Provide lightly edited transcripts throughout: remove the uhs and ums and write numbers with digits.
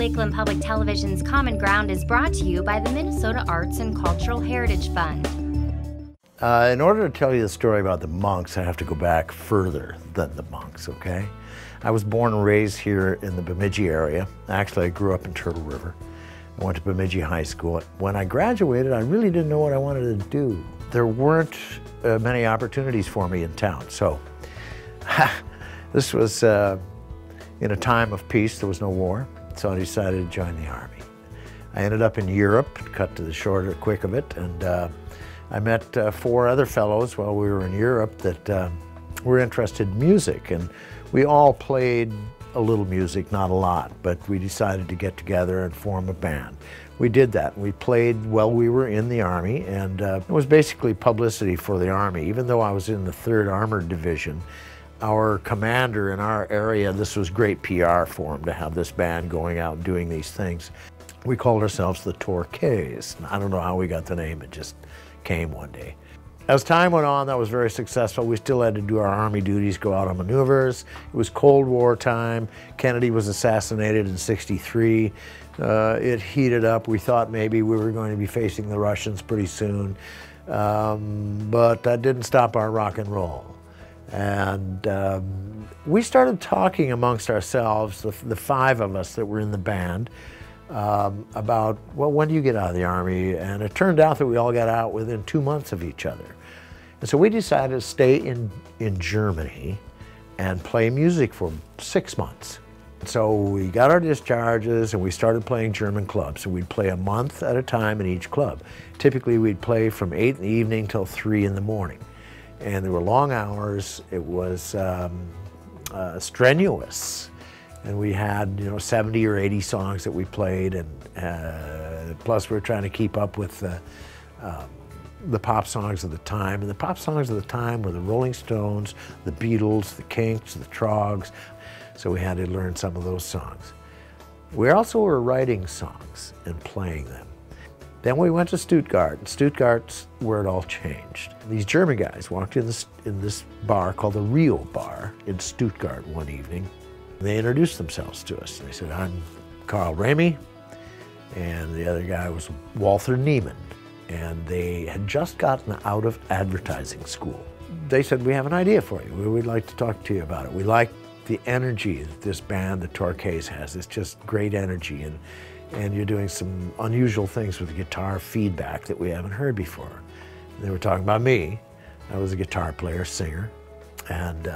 Lakeland Public Television's Common Ground is brought to you by the Minnesota Arts and Cultural Heritage Fund. In order to tell you the story about the monks, I have to go back further than the monks, okay? I was born and raised here in the Bemidji area. Actually, I grew up in Turtle River. I went to Bemidji High School. When I graduated, I really didn't know what I wanted to do. There weren't many opportunities for me in town, so this was in a time of peace. There was no war, so I decided to join the Army. I ended up in Europe, cut to the short or quick of it, and I met 4 other fellows while we were in Europe that were interested in music, and we all played a little music, not a lot, but we decided to get together and form a band. We did that. We played while we were in the Army, and it was basically publicity for the Army. Even though I was in the 3rd Armored Division, our commander in our area, this was great PR for him to have this band going out and doing these things. We called ourselves the Torquays. I don't know how we got the name, it just came one day. As time went on, that was very successful. We still had to do our Army duties, go out on maneuvers. It was Cold War time. Kennedy was assassinated in '63. It heated up. We thought maybe we were going to be facing the Russians pretty soon, but that didn't stop our rock and roll. And we started talking amongst ourselves, the 5 of us that were in the band, about, well, when do you get out of the Army? And it turned out that we all got out within 2 months of each other. And so we decided to stay in Germany and play music for 6 months. So we got our discharges and we started playing German clubs. So we'd play a month at a time in each club. Typically we'd play from 8 in the evening till 3 in the morning. And there were long hours. It was strenuous. And we had, 70 or 80 songs that we played, and plus we were trying to keep up with the pop songs of the time. And the pop songs of the time were the Rolling Stones, the Beatles, the Kinks, the Trogs. So we had to learn some of those songs. We also were writing songs and playing them. Then we went to Stuttgart, and Stuttgart's where it all changed. These German guys walked in this bar called the Rio Bar in Stuttgart one evening. They introduced themselves to us. They said, I'm Carl Ramey, and the other guy was Walter Neiman, and they had just gotten out of advertising school. They said, we have an idea for you. We'd like to talk to you about it. We like the energy that this band, the Torquays, has. It's just great energy, and you're doing some unusual things with the guitar feedback that we haven't heard before. And they were talking about me. I was a guitar player, singer, and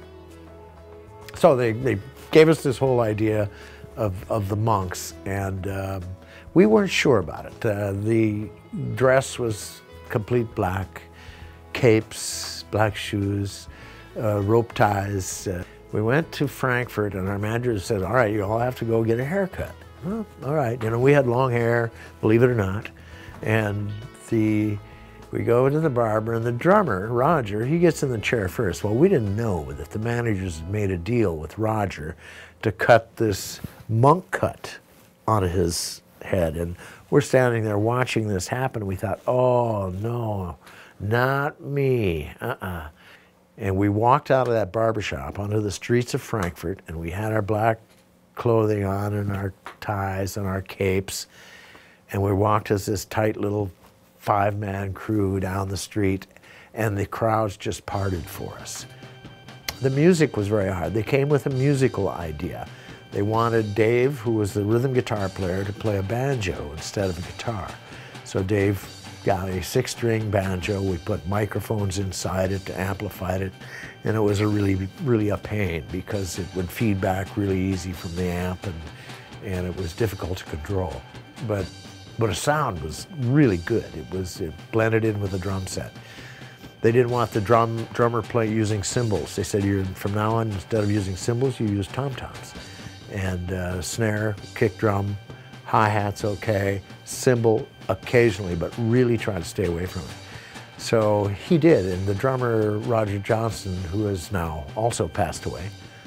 so they gave us this whole idea of the monks, and we weren't sure about it. The dress was complete black, capes, black shoes, rope ties. We went to Frankfurt, and our manager said, all right, you all have to go get a haircut. Well, all right, we had long hair, believe it or not, and we go to the barber, and the drummer, Roger, he gets in the chair first. Well, we didn't know that the managers had made a deal with Roger to cut this monk cut onto his head, and we're standing there watching this happen, and we thought, oh, no, not me, And we walked out of that barbershop onto the streets of Frankfurt, and we had our black clothing on and our ties and our capes, and we walked as this tight little 5-man crew down the street, and the crowds just parted for us. The music was very hard. They came with a musical idea. They wanted Dave, who was the rhythm guitar player, to play a banjo instead of a guitar. So Dave got a 6-string banjo. We put microphones inside it to amplify it, and it was really a pain because it would feed back really easy from the amp, and it was difficult to control. But the sound was really good. It blended in with the drum set. They didn't want the drummer play using cymbals. They said, from now on, instead of using cymbals, you use tom-toms. And snare, kick drum, hi-hats okay, cymbal occasionally, but really try to stay away from it. So he did, and the drummer, Roger Johnson, who has now also passed away,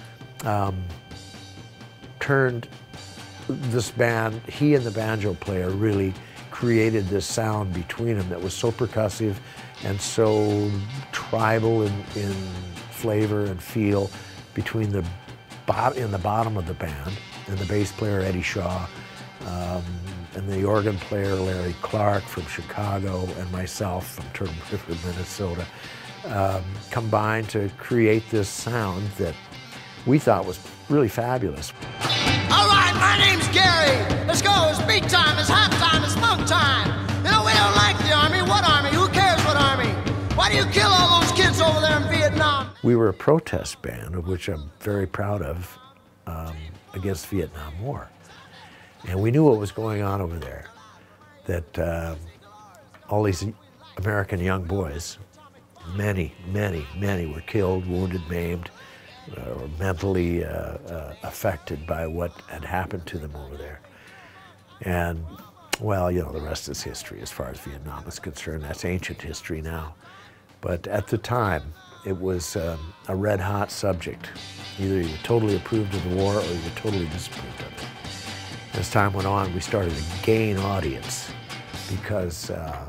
turned this band, he and the banjo player really created this sound between them that was so percussive and so tribal in flavor and feel between in the bottom of the band and the bass player Eddie Shaw, and the organ player Larry Clark from Chicago, and myself from Turtle River, Minnesota, combined to create this sound that we thought was really fabulous. All right, my name's Gary. Let's go. It's beat time. It's half time. It's funk time. You know, we don't like the Army. What Army? Who cares what Army? Why do you kill all those kids over there in Vietnam? We were a protest band, of which I'm very proud of, against the Vietnam War. And we knew what was going on over there, that all these American young boys, many were killed, wounded, maimed, or mentally affected by what had happened to them over there. And, well, you know, the rest is history as far as Vietnam is concerned. That's ancient history now. But at the time, it was a red-hot subject. Either you totally approved of the war or you totally disapproved of it. As time went on, we started to gain audience because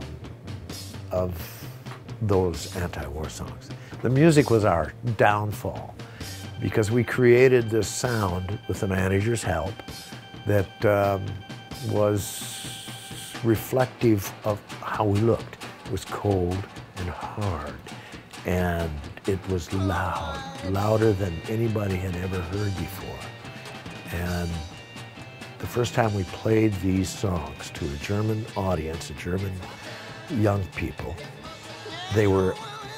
of those anti-war songs. The music was our downfall because we created this sound with the manager's help that was reflective of how we looked. It was cold and hard, and it was loud, louder than anybody had ever heard before. And the first time we played these songs to a German audience, a German young people, they were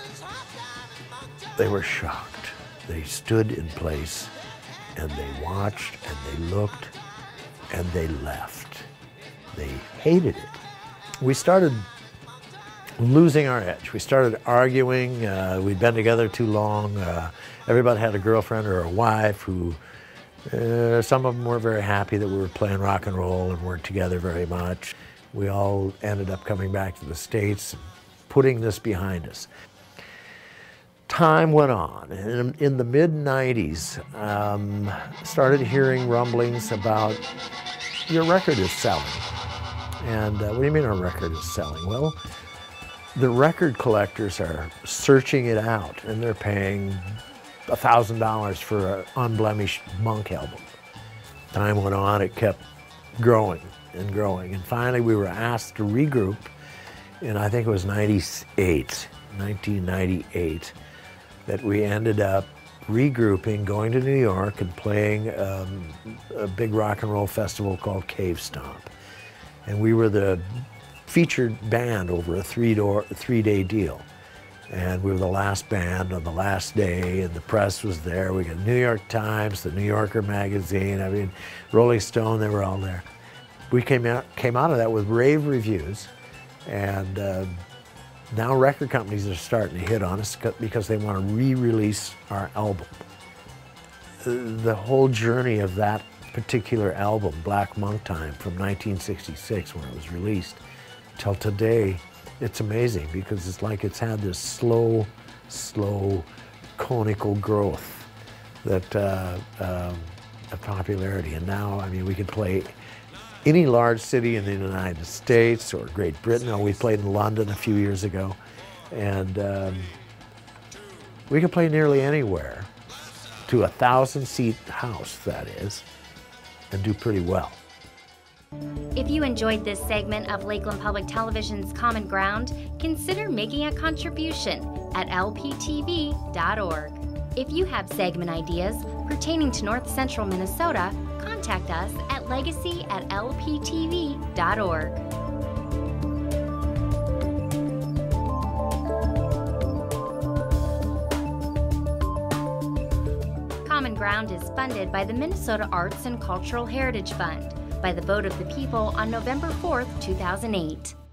shocked. They stood in place and they watched and they looked and they left. They hated it. We started losing our edge. We started arguing. We'd been together too long. Everybody had a girlfriend or a wife who, some of them weren't very happy that we were playing rock and roll and weren't together very much. We all ended up coming back to the States and putting this behind us. Time went on, and in the mid-90s, started hearing rumblings about your record is selling. And what do you mean our record is selling? Well, the record collectors are searching it out, and they're paying $1,000 for an unblemished Monk album. Time went on, it kept growing and growing, and finally we were asked to regroup in, I think it was 1998, that we ended up regrouping, going to New York and playing a big rock and roll festival called Cave Stomp. And we were the featured band over a three-day deal. And we were the last band on the last day, and the press was there. We got New York Times, the New Yorker magazine, I mean, Rolling Stone, they were all there. We came out of that with rave reviews, and now record companies are starting to hit on us because they want to re-release our album. The whole journey of that particular album, Black Monk Time, from 1966 when it was released, till today, it's amazing because it's like it's had this slow, conical growth that of popularity. And now, I mean, we can play any large city in the United States or Great Britain. Oh, we played in London a few years ago, and we can play nearly anywhere, to a 1,000-seat house, that is, and do pretty well. If you enjoyed this segment of Lakeland Public Television's Common Ground, consider making a contribution at lptv.org. If you have segment ideas pertaining to North Central Minnesota, contact us at legacy@lptv.org. Common Ground is funded by the Minnesota Arts and Cultural Heritage Fund by the vote of the people on November 4th, 2008.